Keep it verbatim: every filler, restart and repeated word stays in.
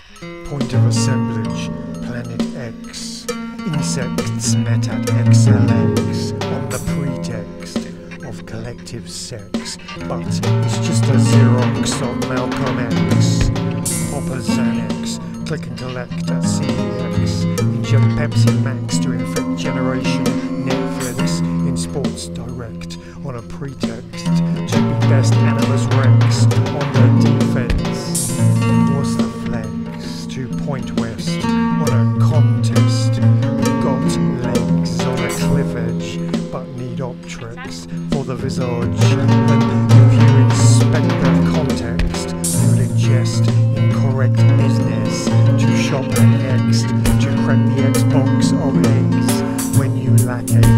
Point of assemblage, Planet X. Insects met at X L X on the pretext of collective sex, but it's just a Xerox of Malcolm X. Popper Xanax, click and collect at C E X. Inject Pepsi Max to infect generation Netflix in Sports Direct on a pretext to be best Animus Rex on the defense. What's the flex to Point West on a contest? Got legs on a cliff edge, but need optrics for the visage. And if you inspect the context, you'll ingest incorrect business to shop at next to crack the Xbox of eggs when you lack a